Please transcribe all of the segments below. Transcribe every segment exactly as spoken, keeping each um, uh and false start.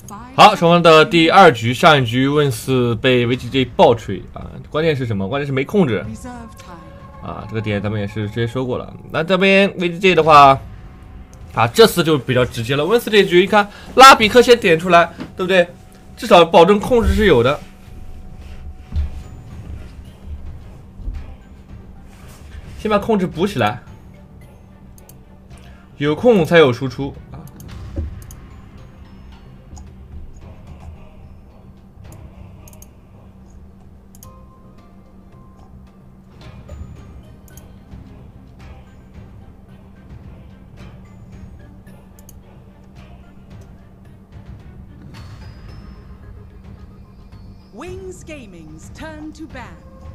好，双方的第二局，上一局问四被 V G J 爆锤啊，关键是什么？关键是没控制啊，这个点咱们也是之前说过了。那这边 V G J 的话，啊，这次就比较直接了。问四这局，一看拉比克先点出来，对不对？至少保证控制是有的。先把控制补起来，有控才有输出啊。 Wings Gaming's turn to ban.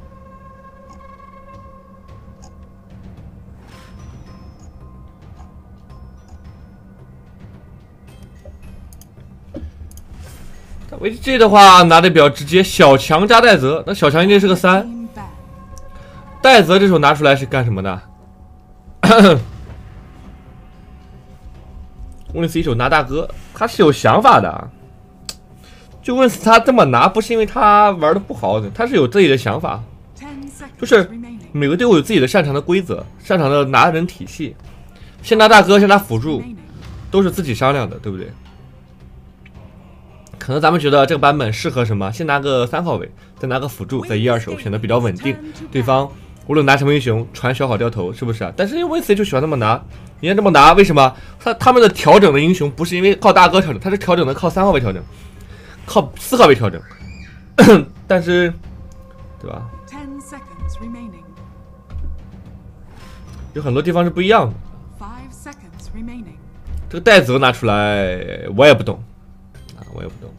V G J 的话拿的比较直接，小强加戴泽，那小强一定是个三。戴泽这手拿出来是干什么的？问死一手拿大哥，他是有想法的。就问死他这么拿，不是因为他玩的不好，他是有自己的想法。就是每个队伍有自己的擅长的规则，擅长的拿人体系。先拿大哥，先拿辅助，都是自己商量的，对不对？可能咱们觉得这个版本适合什么？先拿个三号位，再拿个辅助，在一二手显得比较稳定。对方无论拿什么英雄，传小好掉头，是不是啊？但是因为 V C 就喜欢这么拿，你看这么拿，为什么？他他们的调整的英雄不是因为靠大哥调整，他是调整的靠三号位调整，靠四号位调整。但是，对吧？有很多地方是不一样的。这个戴泽拿出来，我也不懂。我也不懂，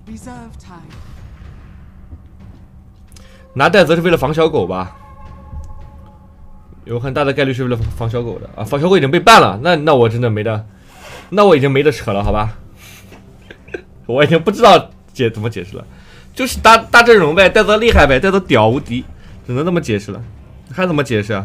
拿戴泽是为了防小狗吧？有很大的概率是为了防小狗的啊！防小狗已经被办了，那那我真的没得，那我已经没得扯了，好吧？我已经不知道解怎么解释了，就是大大阵容呗，戴泽厉害呗，戴泽屌无敌，只能这么解释了，还怎么解释啊？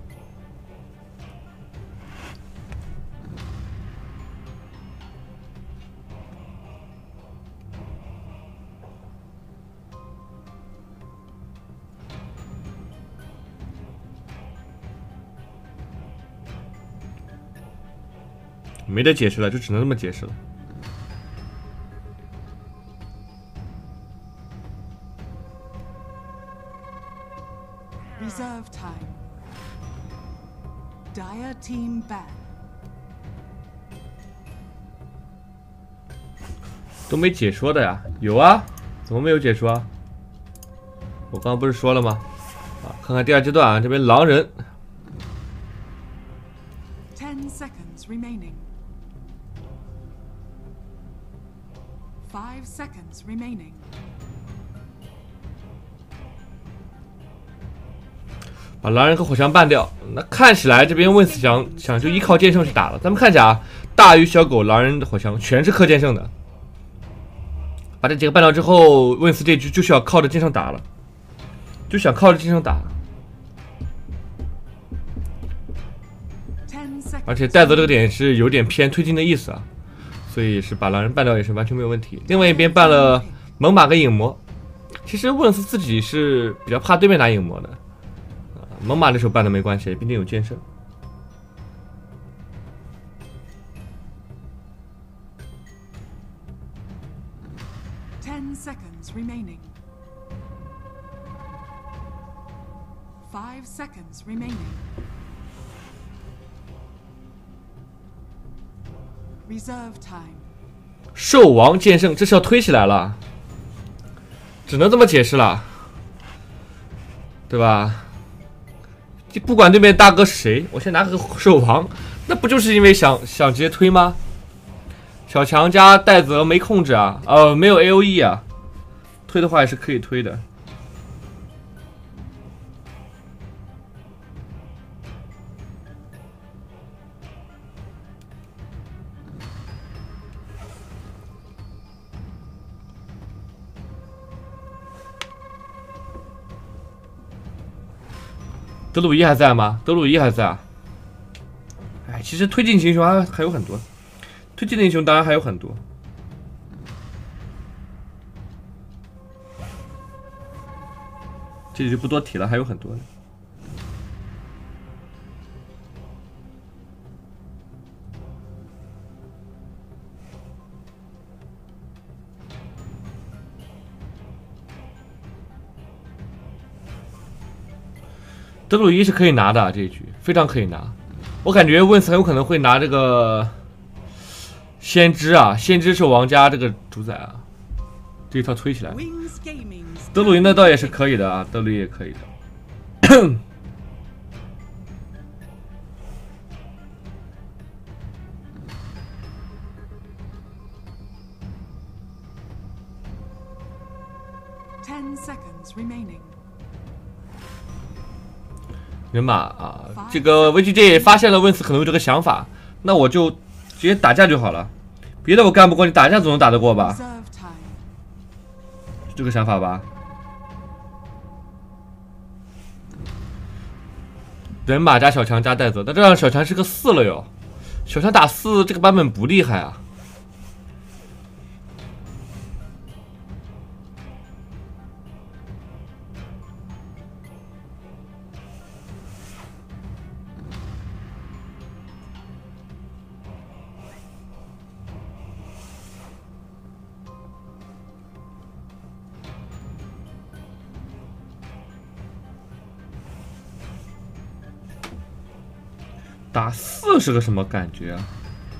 没得解释了，就只能这么解释了。 Reserve time. Dire team ban. 都没解说的呀？有啊，怎么没有解说啊？我刚刚不是说了吗？啊，看看第二阶段啊，这边狼人。 Ten seconds remaining. Five seconds remaining. 把狼人和火枪办掉，那看起来这边问死想想就依靠剑圣去打了。咱们看一下啊，大鱼小狗、狼人、火枪全是克剑圣的。把这几个办掉之后，问死这局就需要靠着剑圣打了，就想靠着剑圣打。而且戴泽这个点是有点偏推进的意思啊。所以是把狼人办掉也是完全没有问题。另外一边办了猛犸跟影魔，其实问斯自己是比较怕对面拿影魔的，呃、猛犸这手办的没关系，毕竟有剑圣。 Ten seconds remaining. Five seconds remaining. Reserve time. 兽王剑圣，这是要推起来了，只能这么解释了，对吧？不管对面大哥是谁，我先拿个兽王，那不就是因为想想直接推吗？小强加戴泽没控制啊，呃，没有 A O E 啊，推的话也是可以推的。德鲁伊还在吗？德鲁伊还在啊。哎，其实推进英雄还还有很多，推进的英雄当然还有很多。 这里就不多提了，还有很多呢。德鲁伊是可以拿的，这一局非常可以拿。我感觉温斯很有可能会拿这个先知啊，先知是王家这个主宰啊，这一套推起来。德鲁伊那倒也是可以的啊，德鲁伊也可以的。 Ten seconds remaining. 人马啊，这个 V G J 发现了温斯可能有这个想法，那我就直接打架就好了，别的我干不过，你打架总能打得过吧？ Reserve time. 是这个想法吧？人马加小强加戴泽，那这样小强是个四了哟，小强打四这个版本不厉害啊。打四是个什么感觉啊？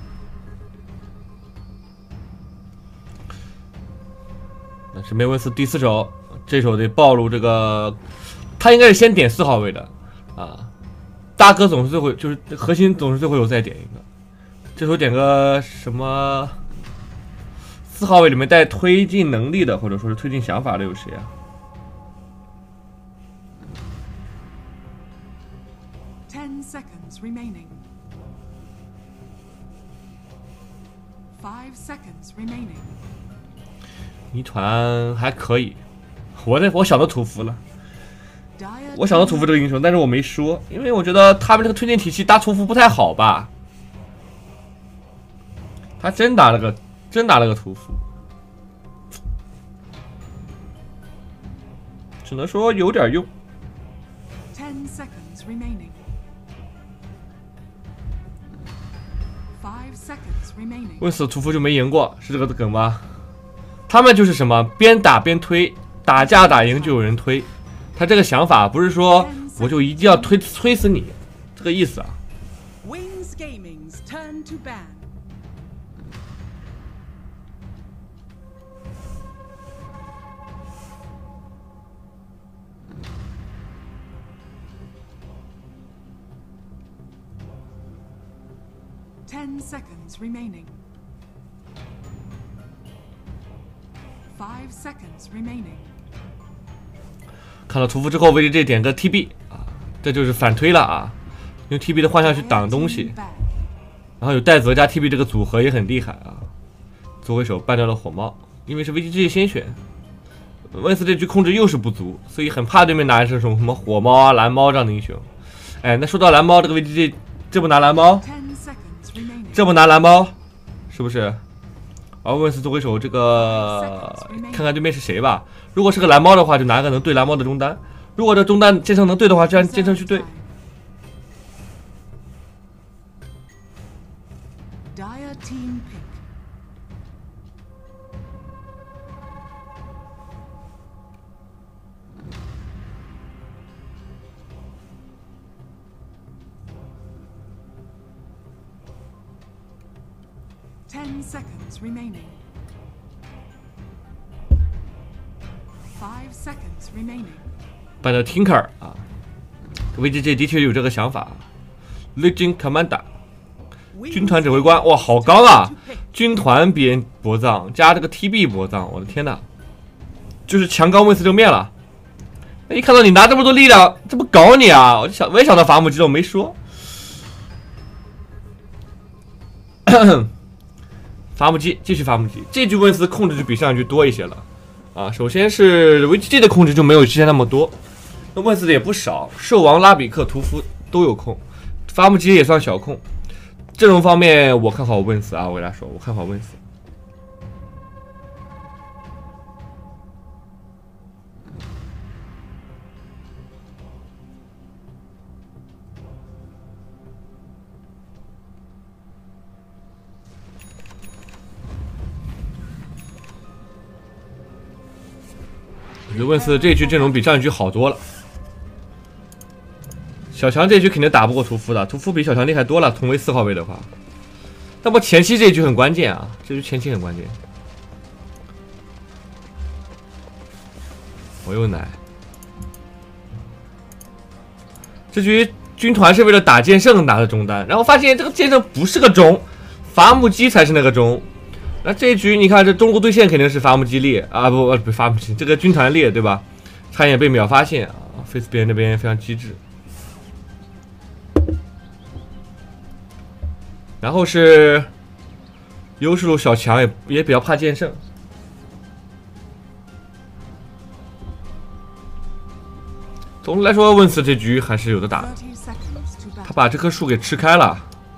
那是梅温斯第四手，这手得暴露这个，他应该是先点四号位的啊。大哥总是最后就是核心总是最后有再点一个，这时候点个什么四号位里面带推进能力的，或者说是推进想法的有谁啊？ Ten seconds remaining. Five seconds remaining. 谜团还可以，我的我想到屠夫了， Dire 我想到屠夫这个英雄，但是我没说，因为我觉得他们这个推荐体系搭屠夫不太好吧。他真打了个真打了个屠夫，只能说有点用。 Ten seconds remaining. Five seconds remaining. 问死屠夫就没赢过，是这个梗吧？他们就是什么边打边推，打架打赢就有人推。他这个想法不是说我就一定要推推死你，这个意思啊。 Wings Gaming's turn to ban. Ten seconds remaining. Five seconds remaining. 看到屠夫之后 ，V G J 点个 T B 啊，这就是反推了啊，用 T B 的幻象去挡东西， Ban. 然后有戴泽加 T B 这个组合也很厉害啊。左回手办掉了火猫，因为是 V G J 先选，温斯这局控制又是不足，所以很怕对面拿这种什么火猫啊、蓝猫这样的英雄。哎，那说到蓝猫，这个 V G J 这不拿蓝猫， Ten seconds remaining. 这不拿蓝猫，是不是？而温斯左回手这个看看对面是谁吧。如果是个蓝猫的话，就拿个能对蓝猫的中单；如果这中单剑圣能对的话，就让剑圣去对。 Dire team pick. Ten seconds remaining. Five seconds remaining. 办的 Tinker 啊 ，V G J 的确有这个想法。Legion Commander 军团指挥官，哇，好高啊！军团边博藏加这个 T B 博藏，我的天呐，就是强刚温斯正面了。那一看到你拿这么多力量，这不搞你啊？我就想，我也想到伐木机了，我没说。伐木机继续伐木机，这局温斯控制就比上一局多一些了。啊，首先是 V G J 的控制就没有之前那么多，那问死的也不少，兽王、拉比克、屠夫都有控，伐木机也算小控。阵容方面，我看好问死啊！我跟大家说，我看好问死。 我觉得温斯这一局阵容比上一局好多了。小强这一局肯定打不过屠夫的，屠夫比小强厉害多了。同为四号位的话，那么前期这一局很关键啊，这局前期很关键。我又奶。这局军团是为了打剑圣拿的中单，然后发现这个剑圣不是个中，伐木机才是那个中。那这一局你看，这中路对线肯定是伐木机猎啊，不不不伐木机，这个军团猎对吧？差点被秒发现啊 ，Face 边那边非常机智。然后是优势路小强也也比较怕剑圣。总的来说，温斯这局还是有的打的。他把这棵树给吃开了，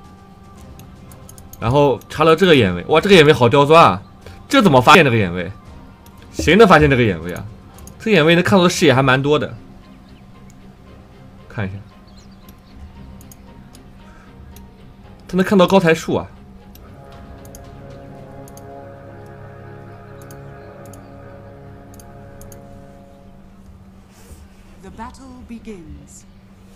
然后插了这个眼位，哇，这个眼位好刁钻啊！这怎么发现这个眼位？谁能发现这个眼位啊？这个眼位能看到的视野还蛮多的。看一下，他能看到高台树啊！ The battle begins.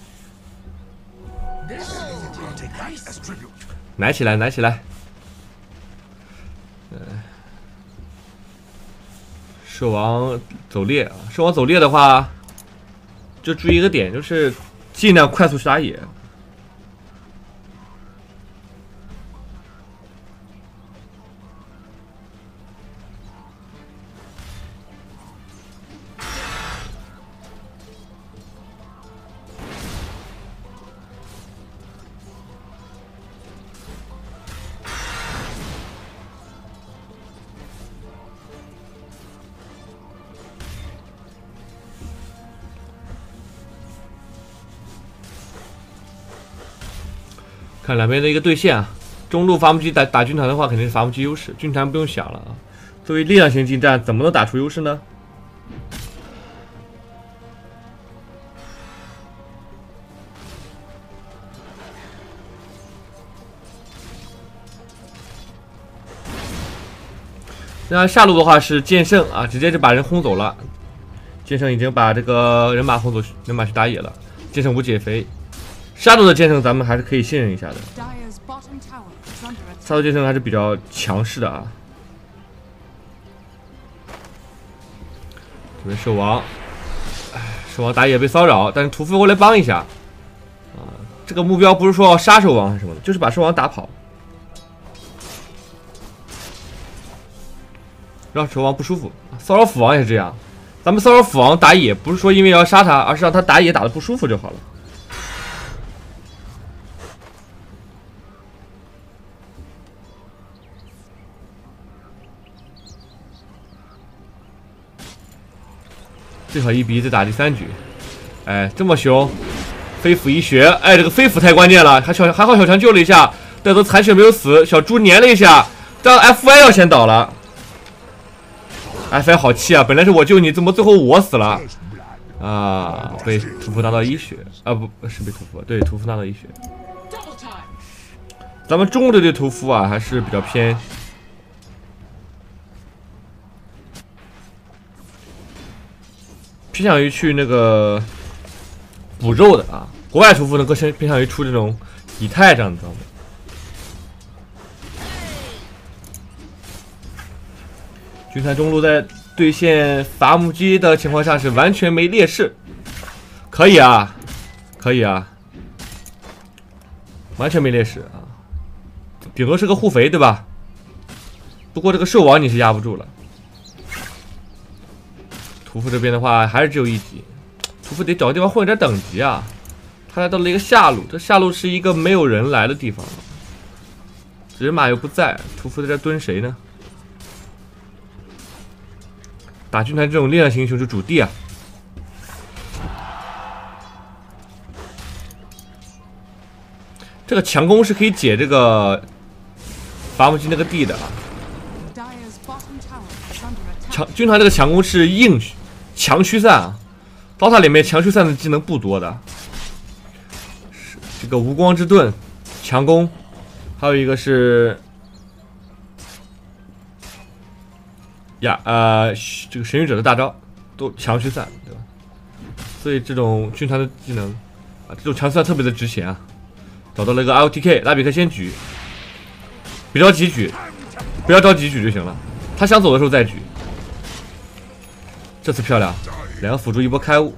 奶起来，奶起来！呃，兽王走猎啊，兽王走猎的话，就注意一个点，就是尽量快速去打野。 看两边的一个对线啊，中路伐木机打打军团的话，肯定是伐木机优势，军团不用想了啊。作为力量型近战，怎么能打出优势呢？那下路的话是剑圣啊，直接就把人轰走了。剑圣已经把这个人马轰走，人马去打野了。剑圣无解肥。 沙斗的剑圣咱们还是可以信任一下的，沙斗剑圣还是比较强势的啊。这边兽王，哎，兽王打野被骚扰，但是屠夫过来帮一下啊。这个目标不是说要杀兽王还是什么的，就是把兽王打跑，让兽王不舒服。骚扰辅王也是这样，咱们骚扰辅王打野不是说因为要杀他，而是让他打野打得不舒服就好了。 最好一比一再打第三局，哎，这么凶，飞斧一血，哎，这个飞斧太关键了，还小还好小强救了一下，带走残血没有死，小猪粘了一下，这样 F Y 要先倒了 ，F Y 好气啊，本来是我救你，怎么最后我死了？啊，被屠夫拿到一血，啊不是被屠夫，对，屠夫拿到一血。咱们中路的屠夫啊，还是比较偏。 偏向于去那个补肉的啊，国外屠夫呢更偏偏向于出这种以太这样的装备。军团中路在对线伐木机的情况下是完全没劣势，可以啊，可以啊，完全没劣势啊，顶多是个护肥对吧？不过这个兽王你是压不住了。 屠夫这边的话还是只有一级，屠夫得找个地方混一点等级啊。他来到了一个下路，这下路是一个没有人来的地方，人马又不在，屠夫在这蹲谁呢？打军团这种力量型英雄是主地啊。这个强攻是可以解这个伐木机那个地的啊。强军团这个强攻是硬强驱散啊，刀塔里面强驱散的技能不多的，是这个无光之盾强攻，还有一个是呀呃这个神谕者的大招， 都强驱散，对吧？所以这种军团的技能啊，这种强驱散特别的值钱啊。找到了一个 L T K， 拉比克先举，别着急举，不要着急举就行了。他想走的时候再举。这次漂亮，两个辅助一波开悟。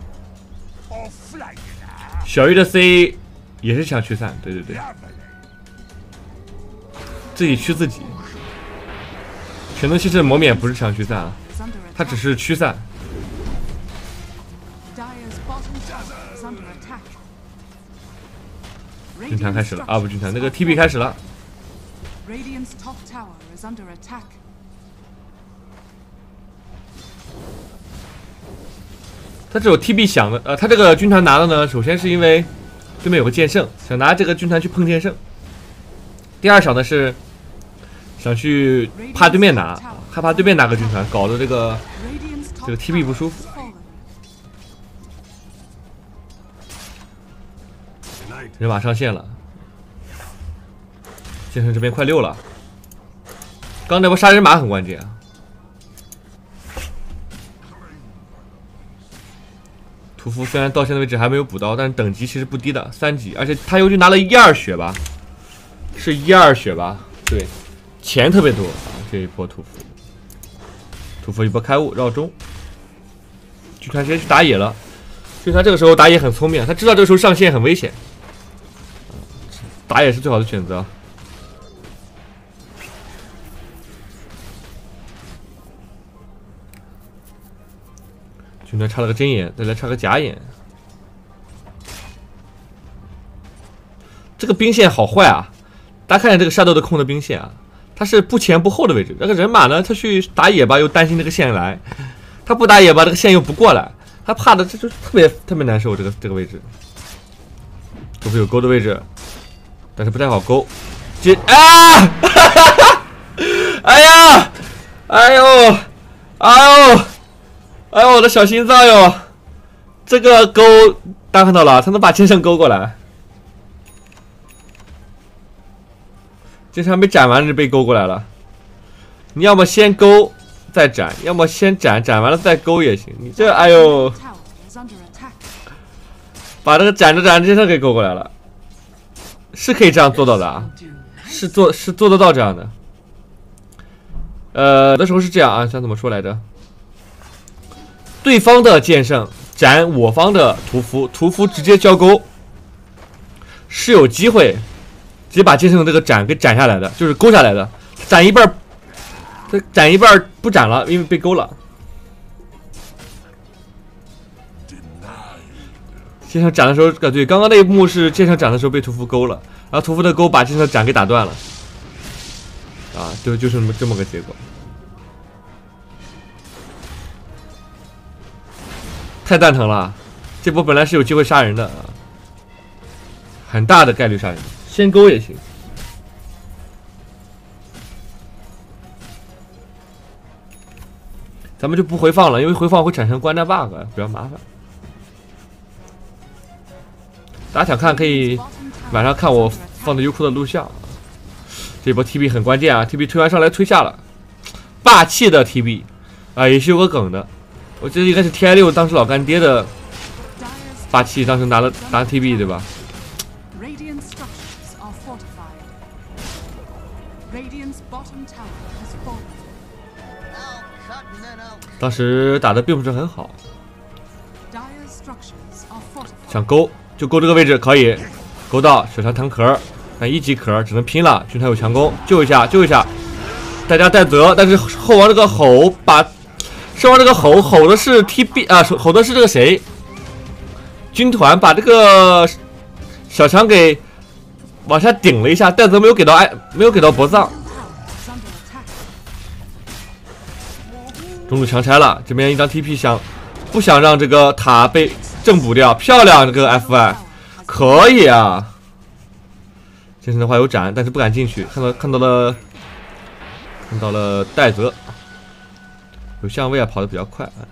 小玉的 C 也是强驱散，对对对，自己驱自己。全能骑士魔免不是强驱散啊，它只是驱散。军团开始了，阿布军团那个 T B 开始了。他这种 T B 想的，呃，他这个军团拿的呢，首先是因为对面有个剑圣，想拿这个军团去碰剑圣。第二想的是想去怕对面拿，害怕对面拿个军团，搞得这个这个 T B 不舒服。人马上线了，剑圣这边快六了。刚那波杀人马很关键啊。屠夫虽然到现在为止还没有补刀，但是等级其实不低的，三级，而且他尤其拿了一二血吧，是一二血吧？对，钱特别多啊！这一波屠夫，屠夫一波开悟绕中，军团直接去打野了。军团这个时候打野很聪明，他知道这个时候上线很危险，打野是最好的选择。军团插了个针眼，再来插个假眼。这个兵线好坏啊！大家看见这个沙斗的空的兵线啊，它是不前不后的位置。那个人马呢，他去打野吧，又担心这个线来；他不打野吧，这个线又不过来。他怕的这就特别特别难受。这个这个位置，除非有勾的位置，但是不太好勾。接啊！哎呀！哎呦！哎呦！哎呦，我的小心脏哟！这个勾，大家看到了，他能把剑圣勾过来。剑圣还没斩完就被勾过来了。你要么先勾再斩，要么先斩，斩完了再勾也行。你这，哎呦，把这个斩着斩着剑圣给勾过来了，是可以这样做到的啊，是做是做得到这样的。呃，有的时候是这样啊，想怎么说来着？对方的剑圣斩我方的屠夫，屠夫直接交钩，是有机会直接把剑圣的这个斩给斩下来的，就是勾下来的。斩一半，这斩一半不斩了，因为被勾了。剑圣斩的时候，呃，对，刚刚那一幕是剑圣斩的时候被屠夫勾了，然后屠夫的钩把剑圣的斩给打断了，啊，就就是这么这么个结果。太蛋疼了，这波本来是有机会杀人的啊，很大的概率杀人，先勾也行。咱们就不回放了，因为回放会产生关键 bug， 比较麻烦。大家想看可以晚上看我放的优酷的录像。这波 T B 很关键啊 ，T B 推完上来推下了，霸气的 T B 啊，也是有个梗的。我记得应该是 T I 六当时老干爹的霸气，当时拿了拿 T B 对吧？当时打的并不是很好，想勾就勾这个位置可以勾到小强弹壳，但一级壳只能拼了。军团有强攻，救一下救一下，大家带责，但是后王这个吼把。上完这个吼吼的是 T B 啊，吼的是这个谁？军团把这个小强给往下顶了一下，戴泽没有给到爱，没有给到博藏。中路强拆了，这边一张 T P 想不想让这个塔被正补掉？漂亮，这个 F Y 可以啊。剑圣的话有斩，但是不敢进去，看到看到了看到了戴泽。有相位啊，跑得比较快啊。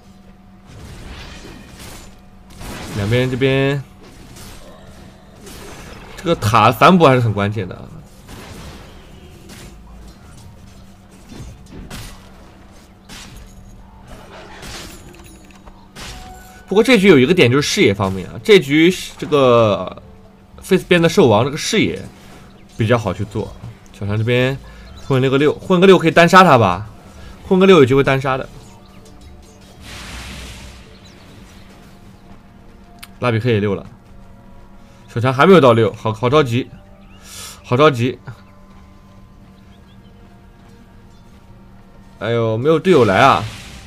两边这边这个塔反补还是很关键的啊。 不过这局有一个点就是视野方面啊，这局这个 face 边的兽王这个视野比较好去做。小强这边混了个六，混个六可以单杀他吧？混个六有机会单杀的。拉比克也六了，小强还没有到六，好好着急，好着急。哎呦，没有队友来啊！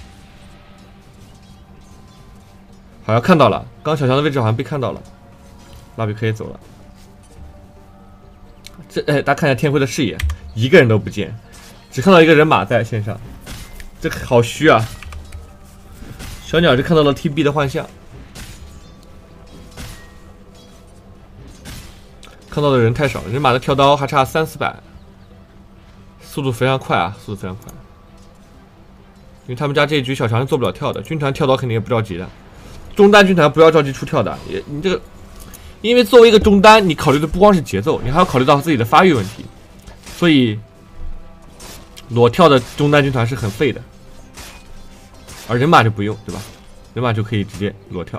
好像看到了，刚小强的位置好像被看到了，拉比克也走了。这哎，大家看一下天辉的视野，一个人都不见，只看到一个人马在线上，这好虚啊！小鸟就看到了 T B 的幻象，看到的人太少，人马的跳刀还差三四百，速度非常快啊，速度非常快。因为他们家这一局小强是做不了跳的，军团跳刀肯定也不着急的。中单军团不要着急出跳的，也你这个，因为作为一个中单，你考虑的不光是节奏，你还要考虑到自己的发育问题，所以裸跳的中单军团是很废的，而人马就不用，对吧？人马就可以直接裸跳。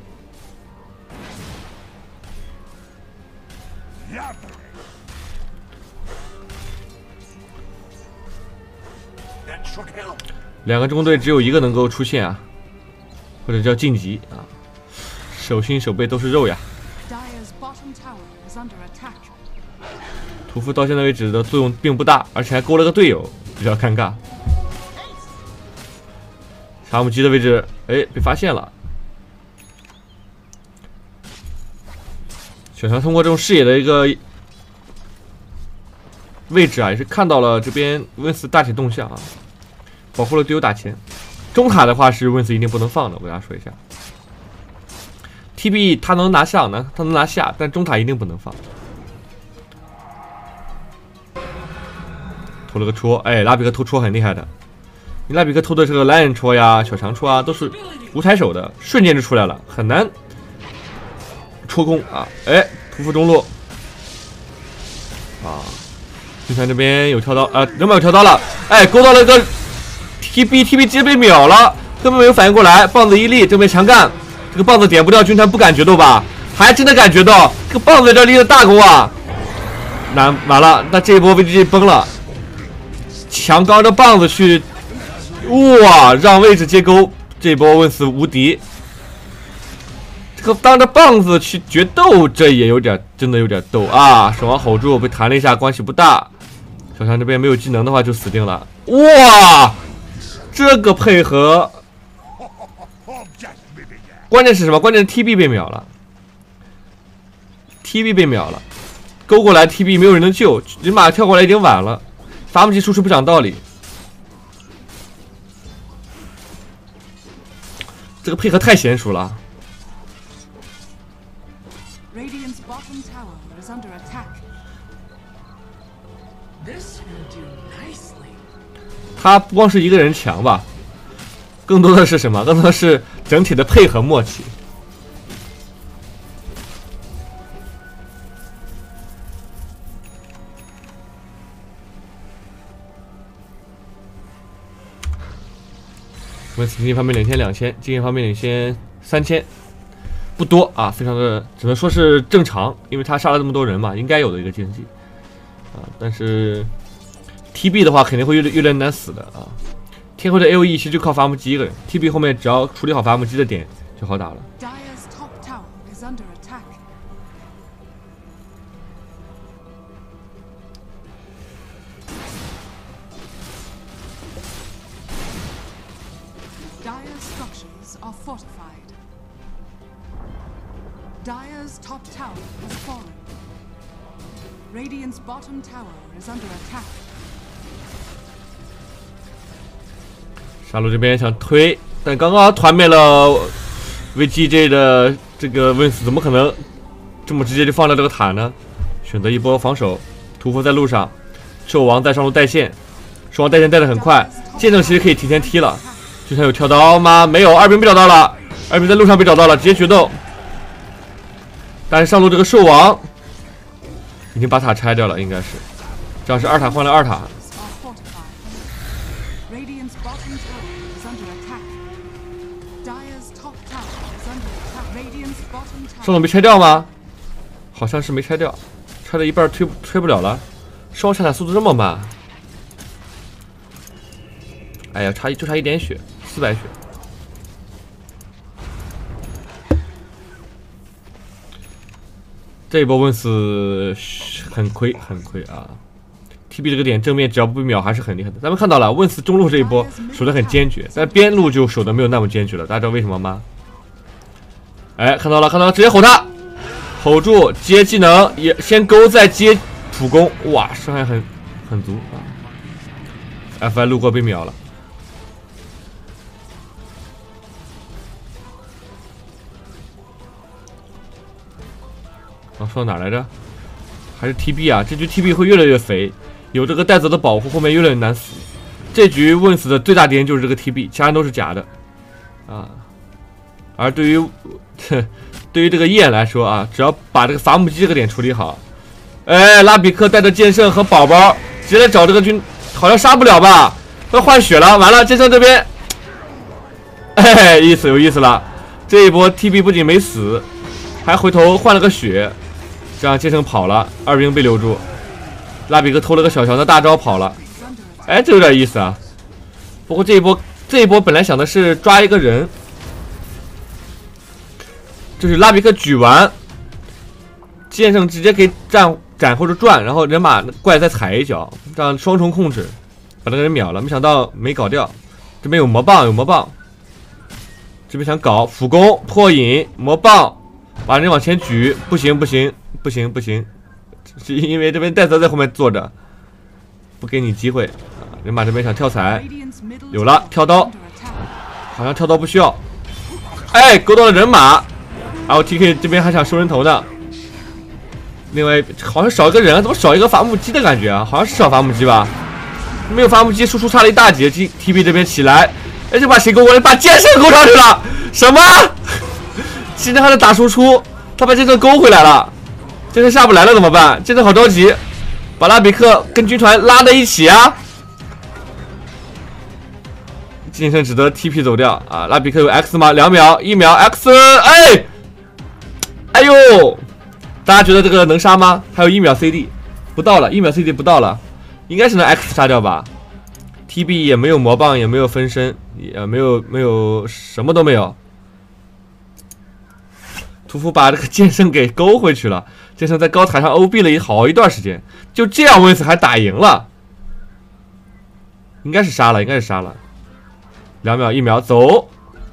两个中队只有一个能够出现啊，或者叫晋级啊，手心手背都是肉呀。屠夫到现在为止的作用并不大，而且还勾了个队友，比较尴尬。查姆基的位置，哎，被发现了。小强通过这种视野的一个位置啊，也是看到了这边温斯大体动向啊。保护了队友打钱，中塔的话是温斯一定不能放的，我跟大家说一下。T B 他能拿上呢，他能拿下，但中塔一定不能放。偷了个戳，哎，拉比克偷戳很厉害的。你拉比克偷的这个蓝人戳呀、小强戳啊，都是无抬手的，瞬间就出来了，很难戳攻啊！哎，屠夫中路啊，军团这边有跳刀啊，人马有跳刀了，哎，勾到了一个。T B T B 直接被秒了，根本没有反应过来。棒子一立，正面强干，这个棒子点不掉，军团不敢决斗吧？还真的敢决斗，这个棒子在这立了大功啊！那完了，那这一波 V G G 崩了，强刚着棒子去，哇，让位置接钩，这一波问死无敌。这个当着棒子去决斗，这也有点，真的有点逗啊！守望吼住，被弹了一下，关系不大。小强这边没有技能的话就死定了，哇！这个配合，关键是什么？关键是 T B 被秒了 ，T B 被秒了，勾过来 T B 没有人能救，人马跳过来已经晚了，伐木机输出不讲道理，这个配合太娴熟了。他不光是一个人强吧，更多的是什么？更多的是整体的配合默契。温斯经济方面领先两千，经验方面领先三千，不多啊，非常的只能说是正常，因为他杀了这么多人嘛，应该有的一个经济啊，但是。T B 的话肯定会越越来越难死的啊！天辉的 A O E 其实就靠伐木机一个人 ，T B 后面只要处理好伐木机的点就好打了。 Dire's top tower has fallen. Radiant's bottom tower is under attack. 沙鲁这边想推，但刚刚团灭了 V G J 的这个温斯，怎么可能这么直接就放掉这个塔呢？选择一波防守，屠夫在路上，兽王在上路带线，兽王带线带的很快，剑圣其实可以提前踢了。军团有跳刀吗？没有，二兵被找到了，二兵在路上被找到了，直接决斗。但是上路这个兽王已经把塔拆掉了，应该是，这样是二塔换了二塔。 bottom 上路 tower 没拆掉吗？好像是没拆掉，拆了一半推推不了了。双闪闪速度这么慢，哎呀，差一就差一点血，四百血。这一波问死很亏，很亏啊 ！T B 这个点正面只要不被秒还是很厉害的。咱们看到了问死中路这一波守得很坚决，但边路就守得没有那么坚决了。大家知道为什么吗？哎，看到了，看到了，直接吼他，吼住，接技能也先勾再接普攻，哇，伤害很很足啊 ！F I 路过被秒了。啊，说到哪来着？还是 T B 啊？这局 T B 会越来越肥，有这个带走的保护，后面越来越难死。这局问死的最大敌人就是这个 T B， 其他人都是假的啊。而对于对于这个燕来说啊，只要把这个伐木机这个点处理好，哎，拉比克带着剑圣和宝宝直接来找这个军，好像杀不了吧？要换血了，完了，剑圣这边，哎，意思有意思了。这一波 T B 不仅没死，还回头换了个血。这样剑圣跑了，二兵被留住，拉比克偷了个小强的大招跑了，哎，这有点意思啊。不过这一波这一波本来想的是抓一个人，就是拉比克举完，剑圣直接可以站斩或者转，然后人马怪再踩一脚，这样双重控制，把那个人秒了。没想到没搞掉，这边有魔棒，有魔棒，这边想搞辅攻破引魔棒，把人往前举，不行不行。不行不行，是因为这边戴泽在后面坐着，不给你机会啊！人马这边想跳踩，有了跳刀，好像跳刀不需要，哎，勾到了人马，然后 T K 这边还想收人头呢。另外好像少一个人，怎么少一个伐木机的感觉啊？好像是少伐木机吧？没有伐木机，输出差了一大截。T B 这边起来，哎，就把谁勾过来？把剑圣勾上去了？什么？现在还在打输出，他把剑圣勾回来了。剑圣下不来了怎么办？剑圣好着急，把拉比克跟军团拉在一起啊！剑圣只得 T P 走掉啊！拉比克有 X 吗？两秒，一秒 X， 哎，哎呦！大家觉得这个能杀吗？还有一秒 C D， 不到了，一秒 C D 不到了，应该是能 X 杀掉吧 ？T B 也没有魔棒，也没有分身，也没有没有什么都没有。屠夫把这个剑圣给勾回去了，剑圣在高台上 O B 了一好一段时间，就这样温斯还打赢了，应该是杀了，应该是杀了，两秒一秒走，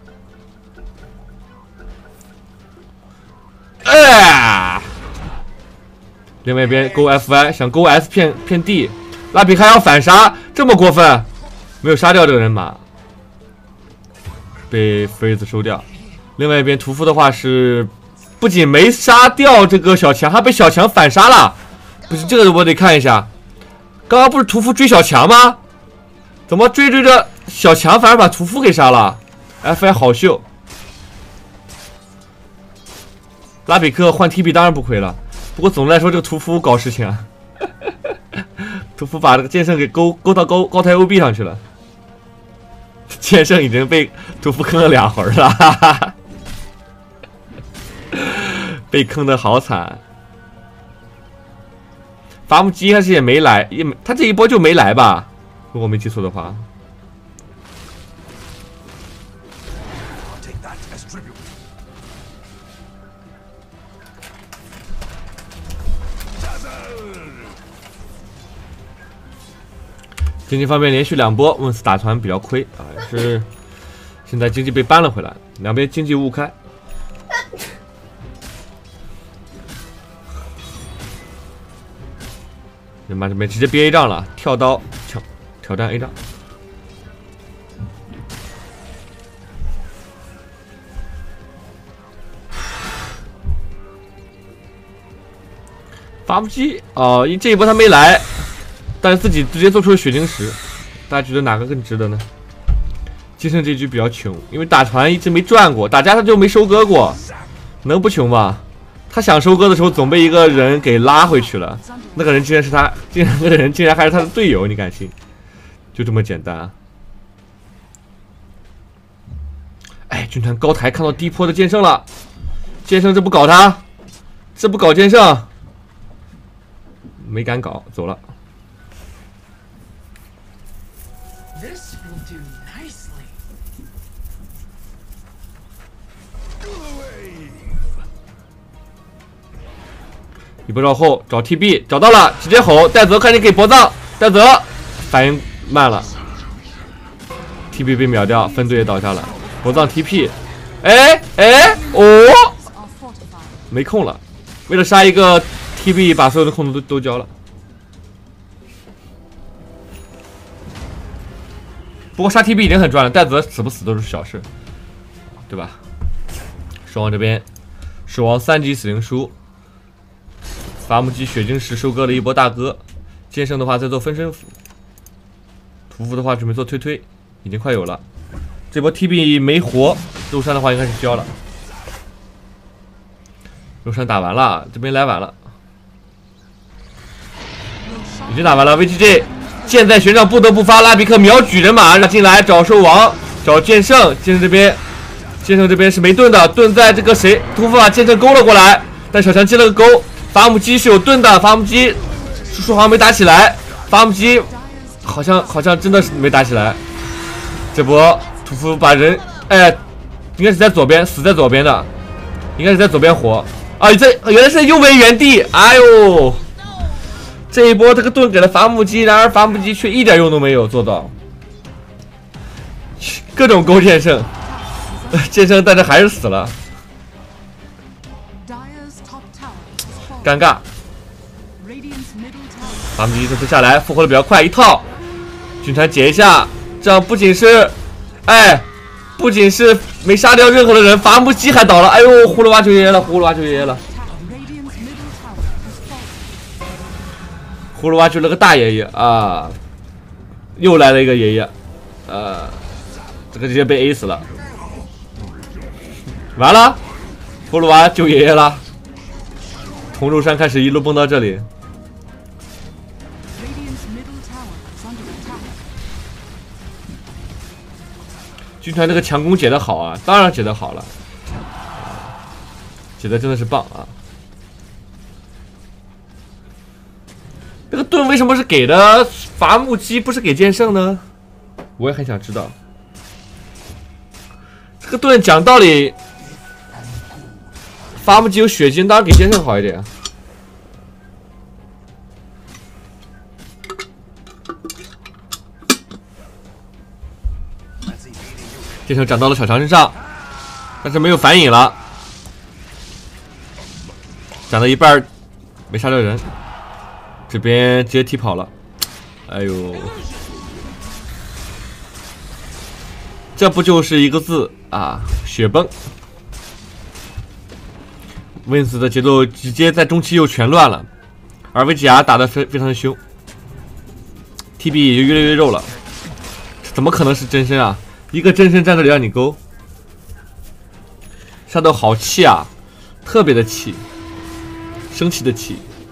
哎，另外一边勾 F I 想勾 S 骗骗 D， 拉比还要反杀，这么过分，没有杀掉这个人马，被菲子收掉。另外一边屠夫的话是。不仅没杀掉这个小强，还被小强反杀了。不是这个，我得看一下。刚刚不是屠夫追小强吗？怎么追追着小强反而把屠夫给杀了 ？F I 好秀。拉比克换 T B 当然不亏了，不过总的来说这个屠夫搞事情啊。屠夫把这个剑圣给勾勾到高高台 O B 上去了。剑圣已经被屠夫坑了两回了。哈哈，被坑的好惨，伐木机开始也没来，也没他这一波就没来吧？如果我没记错的话。经济方面连续两波问死打团比较亏啊，也是现在经济被扳了回来，两边经济误开。人马这边直接憋 A 仗了，跳刀挑挑战 A 仗。伐木机哦，因这一波他没来，但是自己直接做出了血晶石，大家觉得哪个更值得呢？剑圣这局比较穷，因为打团一直没赚过，打家他就没收割过，能不穷吗？他想收割的时候，总被一个人给拉回去了。那个人竟然是他，竟然那个人竟然还是他的队友，你敢信？就这么简单啊！哎，军团高台看到低坡的剑圣了， 剑圣这不搞他，这不搞剑圣，没敢搞，走了。 This will do nicely. 一波绕后找 T B， 找到了，直接吼戴泽，赶紧给博藏。戴泽反应慢了 ，T B 被秒掉，分队也倒下了。博藏 T P， 哎哎哦， Are fortified. 没空了，为了杀一个 T B， 把所有的空都都交了。不过杀 T B 已经很赚了，戴泽死不死都是小事，对吧？守望这边，守望三级死灵书。 伐木机血晶石收割了一波大哥，剑圣的话在做分身符，屠夫的话准备做推推，已经快有了。这波 T B 没活，肉山的话应该是交了。肉山打完了，这边来晚了，已经打完了。V G J 箭在弦上，不得不发。拉比克秒举人马进来找兽王，找剑圣。剑圣这边，剑圣这边是没盾的，盾在这个谁屠夫把剑圣勾了过来，但小强接了个勾。 伐木机是有盾的，伐木机叔叔好像没打起来，伐木机好像好像真的是没打起来。这波屠夫把人，哎，应该是在左边，死在左边的，应该是在左边活啊！这原来是右边原地，哎呦，这一波这个盾给了伐木机，然而伐木机却一点用都没有做到，各种勾剑圣，剑圣但是还是死了。 尴尬，伐木机这次下来复活的比较快，一套，军团解一下，这样不仅是，哎，不仅是没杀掉任何的人，伐木机还倒了，哎呦，葫芦娃就爷爷了，葫芦娃就爷爷了，葫芦娃就了个大爷爷啊，又来了一个爷爷，呃，这个直接被 A 死了，完了，葫芦娃救爷爷了。 从肉山开始一路蹦到这里，军团这个强攻解得好啊，当然解得好了，解得真的是棒啊！这个盾为什么是给的伐木机，不是给剑圣呢？我也很想知道。这个盾讲道理。 伐木机有血晶，当然给剑圣好一点。剑圣长到了小强身上，但是没有反应了，长到一半没杀掉人，这边直接踢跑了。哎呦，这不就是一个字啊，血崩！ 温斯的节奏直接在中期又全乱了，而维吉亚打得非非常的凶 ，T B 也就越来越肉了，怎么可能是真身啊？一个真身站这里让你勾，沙豆好气啊，特别的气，生气的气。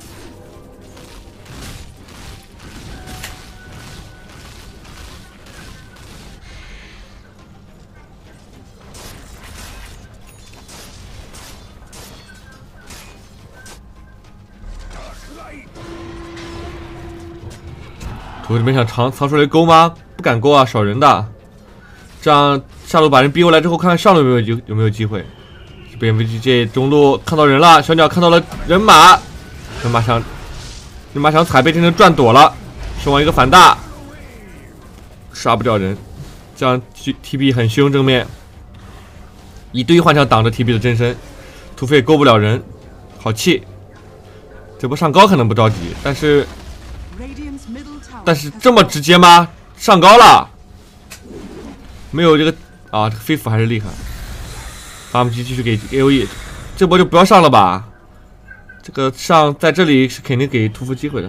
图这边想藏藏出来勾吗？不敢勾啊，少人的。这样下路把人逼过来之后，看看上路有没有有有没有机会。这边 V G J 中路看到人了，小鸟看到了人马，人马想人马想踩被真正转躲了，守望一个反大，杀不掉人。这样 T B 很凶，正面一堆幻象挡着 T B 的真身，屠夫也勾不了人，好气。这波上高可能不着急，但是。 但是这么直接吗？上高了，没有这个啊，这个飞斧还是厉害。伐木机继续给 A O E， 这波就不要上了吧？这个上在这里是肯定给屠夫机会的。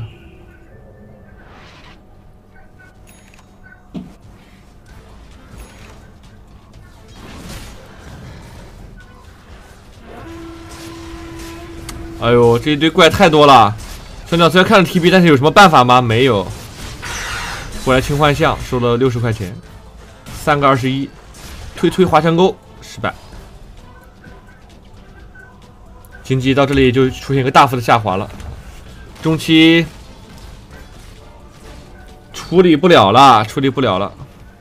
哎呦，这一堆怪太多了。小鸟虽然看着 T B， 但是有什么办法吗？没有。过来清幻象，收了六十块钱，三个二十一，推推滑翔钩失败。 经济到这里就出现一个大幅的下滑了，中期处理不了了，处理不了了。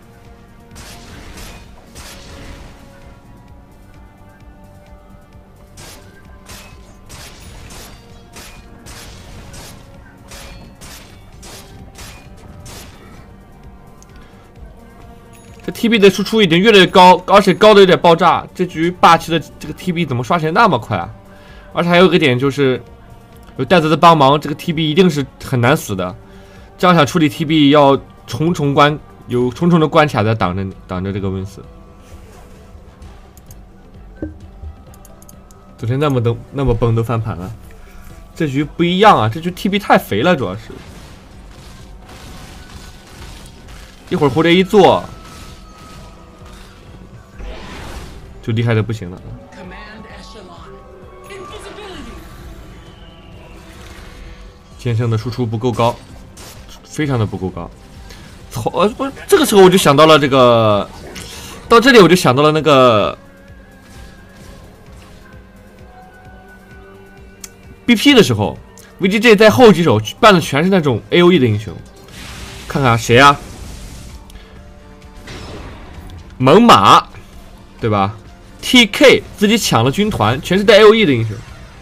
这 T B 的输出已经越来越高，而且高的有点爆炸。这局霸气的这个 T B 怎么刷起来那么快啊？而且还有一个点就是，有戴泽的帮忙，这个 T B 一定是很难死的。这样想处理 T B 要重重关，有重重的关卡在挡着挡着这个温斯。昨天那么崩那么崩都翻盘了，这局不一样啊！这局 T B 太肥了，主要是。一会儿蝴蝶一做。就厉害的不行了。剑圣的输出不够高，非常的不够高。呃，不是，这个时候我就想到了这个，到这里我就想到了那个 B P 的时候 ，V G J 在后几手办的全是那种 A O E 的英雄。看看谁啊？猛犸，对吧？ T K 自己抢了军团，全是带 A O E 的英雄。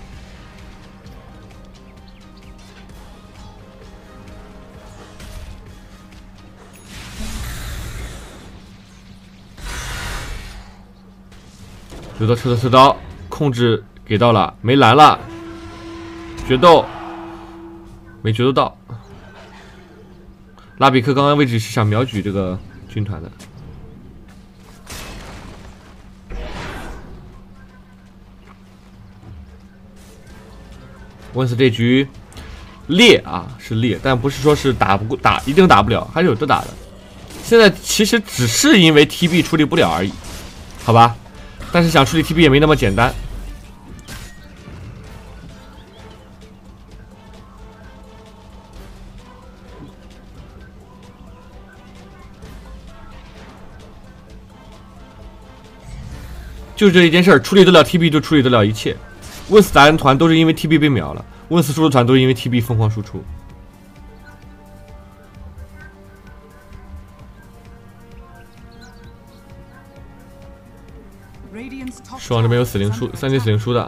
有刀，抽刀，抽刀，控制给到了，没蓝了。决斗没决斗到。拉比克刚刚位置是想秒举这个军团的。 温斯这局烈啊，是烈，但不是说是打不过打一定打不了，还是有得打的。现在其实只是因为 T B 处理不了而已，好吧？但是想处理 T B 也没那么简单。就这一件事儿，处理得了 T B 就处理得了一切。 温斯达人团都是因为 T B 被秒了，温斯输出团都是因为 T B 疯狂输出。狮王这边有死灵书，三级死灵书的。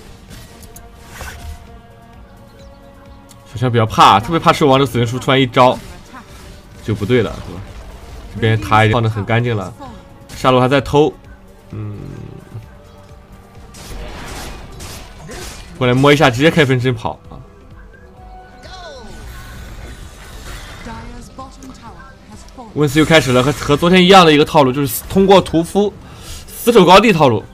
小强比较怕，特别怕狮王这死灵书突然一招就不对了，是吧？这边塔已经放得很干净了，下路还在偷，嗯。 过来摸一下，直接开分身跑啊！温斯又开始了和和昨天一样的一个套路，就是通过屠夫死守高地套路。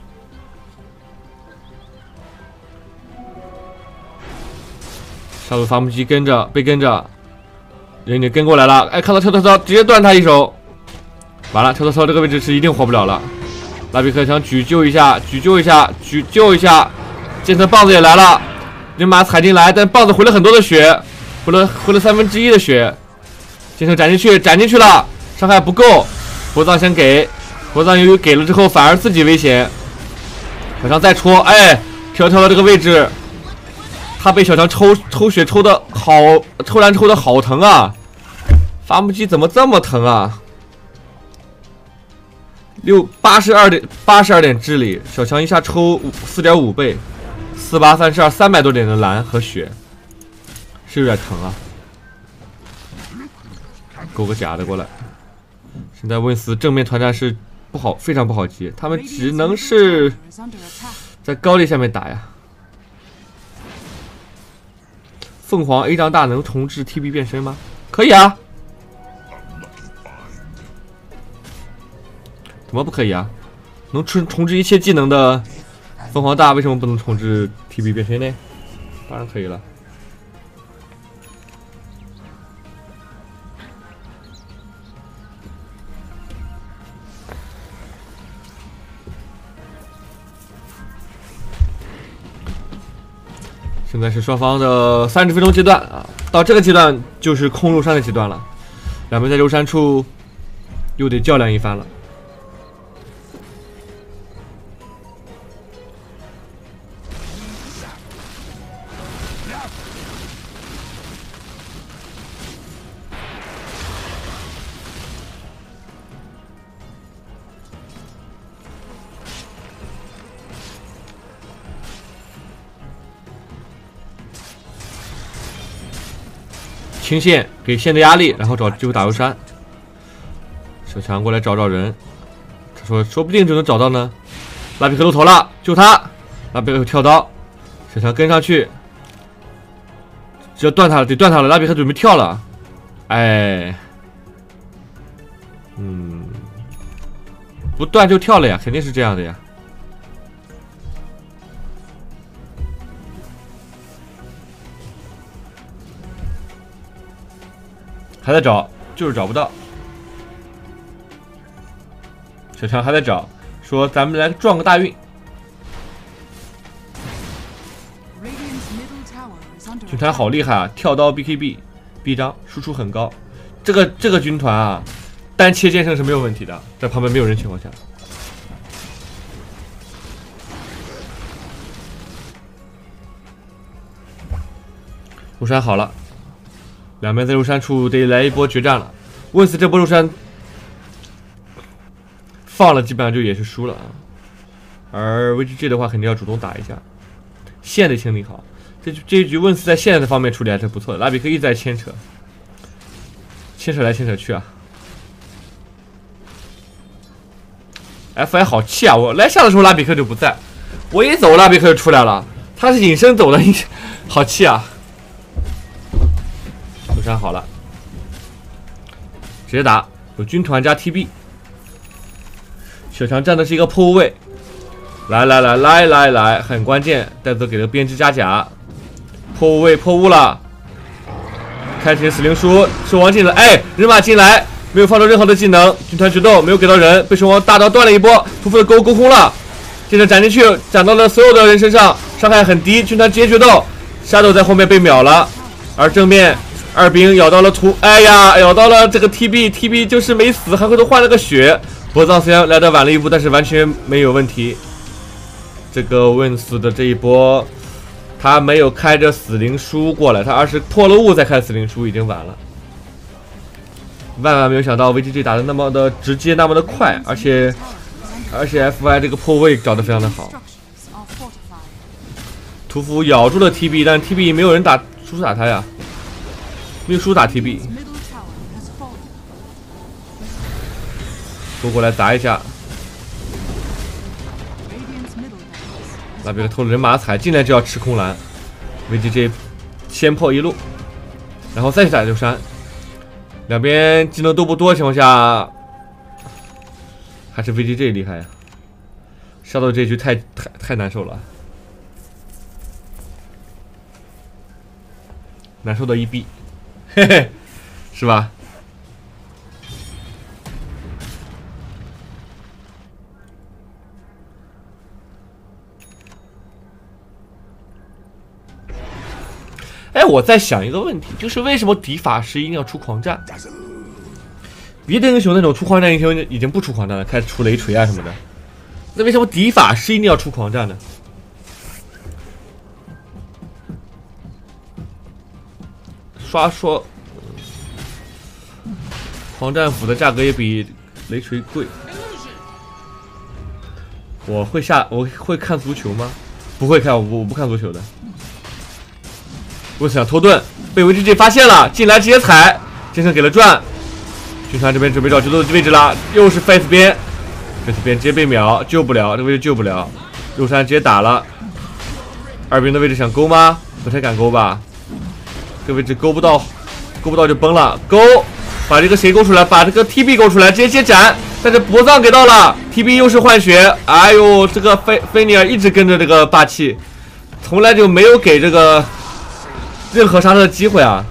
下路伐木机跟着被跟着，人家跟过来了，哎，看到跳跳操直接断他一手，完了，跳跳操这个位置是一定活不了了。拉比克想举救一下，举救一下，举救一下。 剑圣棒子也来了，人马踩进来，但棒子回了很多的血，回了回了三分之一的血。剑圣斩进去，斩进去了，伤害不够。火葬先给，火葬由于给了之后反而自己危险。小强再戳，哎，跳跳到这个位置，他被小强抽抽血抽的好，抽蓝抽的好疼啊！伐木机怎么这么疼啊？六八十二点八十二点智力，小强一下抽四点五倍。 四八三十二，三百多点的蓝和血，是有点疼啊！勾个假的过来。现在温斯正面团战是不好，非常不好接，他们只能是在高地下面打呀。凤凰 A 张大能重置 T B 变身吗？可以啊。怎么不可以啊？能重重置一切技能的。 凤凰大为什么不能重置 T B 变身呢？当然可以了。现在是双方的三十分钟阶段啊，到这个阶段就是空入山的阶段了，两边在入山处又得较量一番了。 清线，给线的压力，然后找机会打游山。小强过来找找人，他说说不定就能找到呢。拉比克露头了，救他！拉比克跳刀，小强跟上去，只要断他了，得断他了。拉比克准备跳了，哎，嗯，不断就跳了呀，肯定是这样的呀。还在找，就是找不到。小强还在找，说咱们来撞个大运。军团好厉害啊！跳刀 B K B， 臂章输出很高。这个这个军团啊，单切剑圣是没有问题的，在旁边没有人情况下。入山好了。两边在入山处得来一波决战了。问死这波入山放了，基本上就也是输了啊。而 V G G 的话，肯定要主动打一下，线得清理好。这这一局问死在线的方面处理还是不错的。拉比克一直在牵扯，牵扯来牵扯去啊。F I 好气啊！我来下的时候拉比克就不在，我一走拉比克就出来了，他是隐身走的，好气啊！入山好了，直接打，有军团加 T B。小强站的是一个破屋位，来来来来来来，很关键。戴泽给了编织加甲，破屋位破屋了，开启死灵书，兽王进了，哎，人马进来，没有放出任何的技能，军团决斗没有给到人，被兽王大刀断了一波，屠夫的钩勾空了，接着斩进去，斩到了所有的人身上，伤害很低，军团直接决斗 ，Shadow 在后面被秒了，而正面。二兵咬到了图，哎呀，咬到了这个 T B，T B 就是没死，还回头换了个血。博藏虽然来的晚了一步，但是完全没有问题。这个问死的这一波，他没有开着死灵书过来，他而是破了雾再开死灵书，已经晚了。万万没有想到 V G G 打的那么的直接，那么的快，而且而且 F I 这个破位找的非常的好。屠夫咬住了 T B， 但 T B 没有人打输出打他呀。没有输打 T B， 拖过来砸一下。拉比克偷了人马踩进来就要吃空蓝 ，V G G 先破一路，然后再去打流山。两边技能都不多的情况下，还是 V G G 厉害呀。杀到这局太太太难受了，难受到一逼。嘿嘿，是吧？哎，我在想一个问题，就是为什么敌法师一定要出狂战？别的英雄那种出狂战英雄已经不出狂战了，开始出雷锤啊什么的，那为什么敌法师一定要出狂战呢？刷说，狂战斧的价格也比雷锤贵。我会下，我会看足球吗？不会看，我不我不看足球的。我想偷盾，被 V G G 发现了，进来直接踩，剑圣给了转。军团这边准备找决斗的位置了，又是 Face 边 ，Face 边直接被秒，救不了，这个位置救不了。肉山直接打了，二兵的位置想勾吗？不太敢勾吧。这个位置勾不到，勾不到就崩了。勾，把这个谁勾出来？把这个 T B 勾出来，直接接斩。但是博藏给到了 ，T B 又是换血。哎呦，这个菲菲尼尔一直跟着这个霸气，从来就没有给这个任何杀他的机会啊。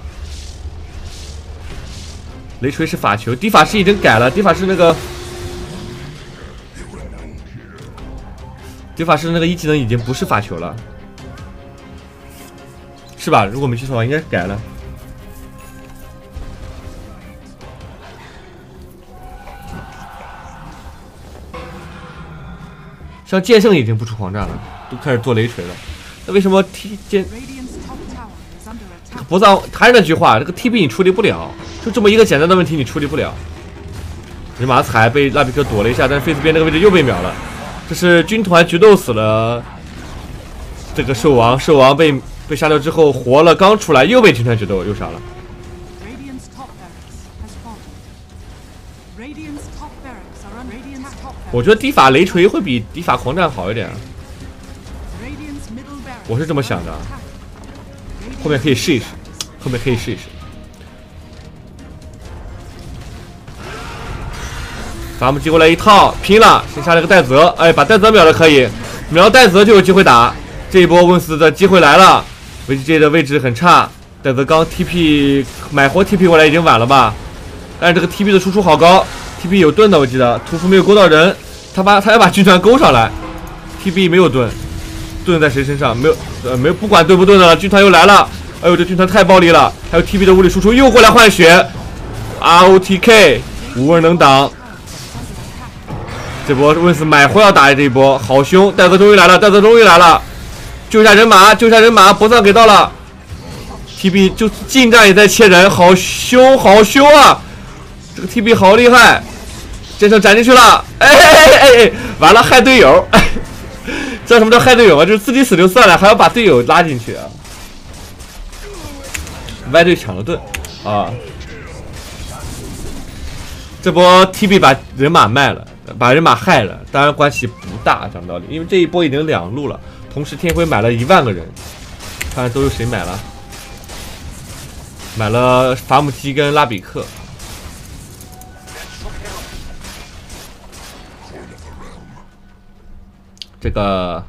雷锤是法球，敌法师已经改了，敌法师那个敌法师那个一技能已经不是法球了。是吧？如果没记错的话，应该是改了。像剑圣已经不出狂战了，都开始做雷锤了。那为什么 T 剑博藏还是那句话，这个 T B 你处理不了，就这么一个简单的问题你处理不了。人马踩被拉比克躲了一下，但是 Face 边那个位置又被秒了。这是军团决斗死了这个兽王，兽王被。被杀掉之后活了，刚出来又被军团决斗又杀了。 Radiant's top barracks are under Radiant's top 我觉得迪法雷锤会比迪法狂战好一点， Radiant's middle barracks 我是这么想的。后面可以试一试，后面可以试一试。咱们接过来一套，拼了，先杀了个戴泽，哎，把戴泽秒了可以，秒戴泽就有机会打。这一波问斯的机会来了 ，V G J 的位置很差，戴泽刚 T P 买活 T P 过来已经晚了吧？但是这个 T P 的输出好高 ，T P 有盾的，我记得屠夫没有勾到人，他把他要把军团勾上来 ，T P 没有盾，盾在谁身上？没有，呃，没有，不管盾不盾的了，军团又来了，哎呦，这军团太暴力了，还有 T P 的物理输出又过来换血 ，R O T K 无人能挡。这波问斯买活要打这一波，好凶！戴泽终于来了，戴泽终于来了，救一下人马，救一下人马，博藏给到了 ，T B 就近战也在切人，好凶，好凶啊！这个 T B 好厉害，剑圣斩进去了，哎哎哎哎，完了害队友，知道什么叫害队友吗？就是自己死就算了，还要把队友拉进去啊！歪队抢了盾啊！这波 T B 把人马卖了。把人马害了，当然关系不大，讲道理，因为这一波已经两路了，同时天辉买了一万个人，看看都是谁买了，买了法姆基跟拉比克，这个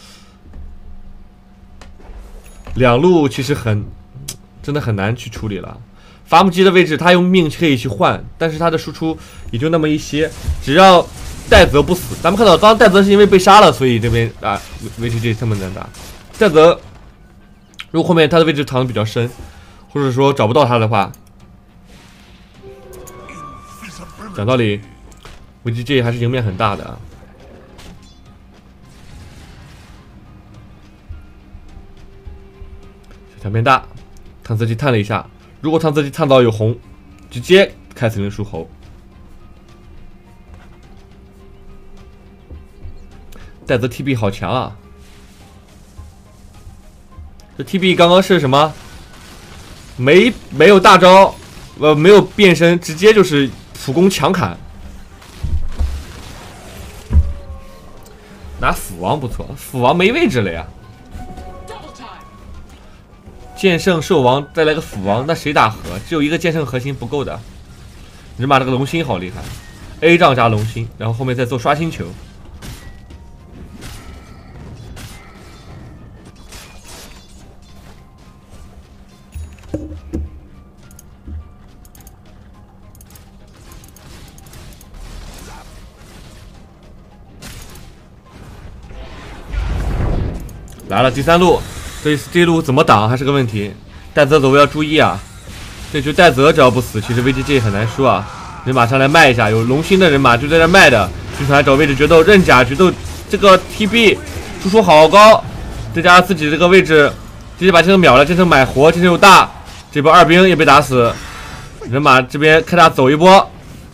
两路其实很真的很难去处理了。伐木机的位置，他用命可以去换，但是他的输出也就那么一些。只要戴泽不死，咱们看到刚刚戴泽是因为被杀了，所以这边啊 V G J 这么难打。戴泽如果后面他的位置藏的比较深，或者说找不到他的话，讲道理 V G J 还是赢面很大的啊。小场面大，探测器探了一下。如果探测器探到有红，直接开死灵属猴。戴泽 T B 好强啊！这 T B 刚刚是什么？没没有大招，呃，没有变身，直接就是普攻强砍。拿斧王不错，斧王没位置了呀。剑圣兽王再来个斧王，那谁打核？只有一个剑圣核心不够的。人马这个龙心好厉害 ，A 杖加龙心，然后后面再做刷星球。来了第三路。这这一路怎么挡还是个问题，戴泽走位要注意啊！这局戴泽只要不死，其实 V G J 很难输啊。人马上来卖一下，有龙心的人马就在这卖的，军团找位置决斗，刃甲决斗，这个 T B 输出好高，再加上自己这个位置，直接把剑圣秒了，剑圣买活，剑圣又大，这波二兵也被打死，人马这边开大走一波，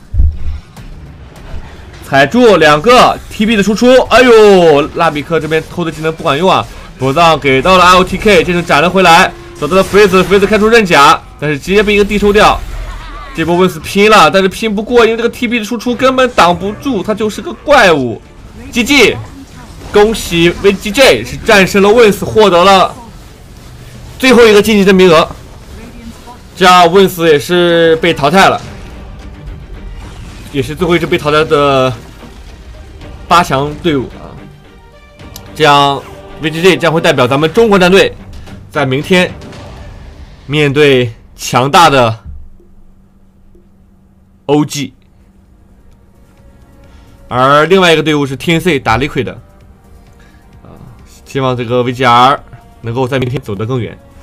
踩住两个 T B 的输出，哎呦，拉比克这边偷的技能不管用啊！宝藏给到了 R O T K， 剑圣斩了回来，找到了 Freeze，Freeze 开出刃甲，但是直接被一个地收掉。这波温斯拼了，但是拼不过，因为这个 T B 的输出根本挡不住，他就是个怪物。G G， 恭喜 V G J 是战胜了温斯，获得了最后一个晋级的名额，这样温斯也是被淘汰了，也是最后一支被淘汰的八强队伍啊，这样。V G J 将会代表咱们中国战队，在明天面对强大的 O G， 而另外一个队伍是 T N C 打 Liquid 的，啊，希望这个 V G R 能够在明天走得更远。